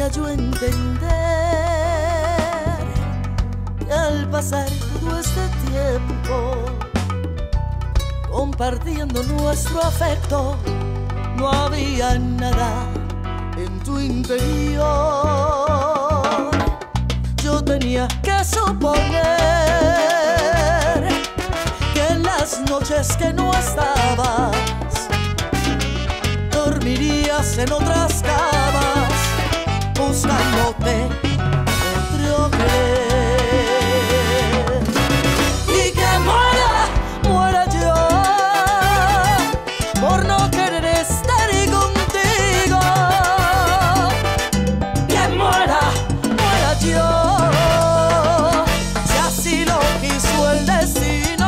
podía yo entender que al pasar todo este tiempo compartiendo nuestro afecto no había nada en tu interior. Yo tenía que suponer que en las noches que no estabas dormirías en otras camas buscándote otro querer. Y que muera yo por no querer estar contigo. Que muera yo, si así lo quiso el destino.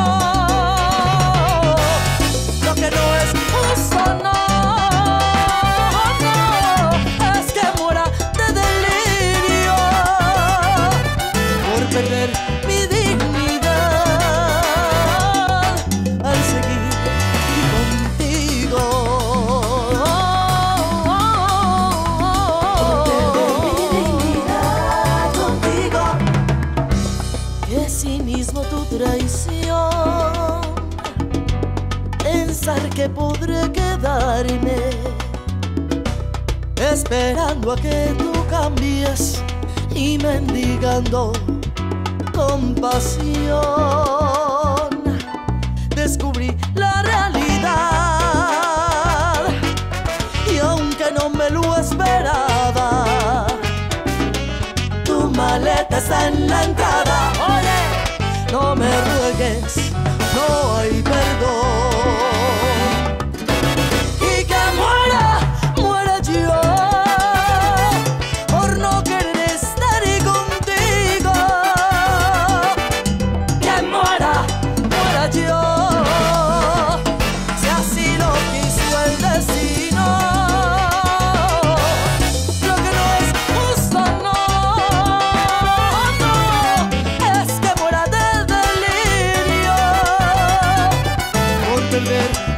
Lo que no es justo, no. Perder mi dignidad al seguir contigo. Perder mi dignidad contigo. Qué cinismo tu traición, pensar que podré quedarme esperando a que tú cambies y mendigando compasión. Descubrí la realidad y aunque no me lo esperaba, tu maleta está en la entrada. Oye, no me ruegues, no hay perdón. Y que muera yo por no querer estar contigo. Yo, si así lo quiso el destino. Lo que no es justo, no, es que muera de delirio por perder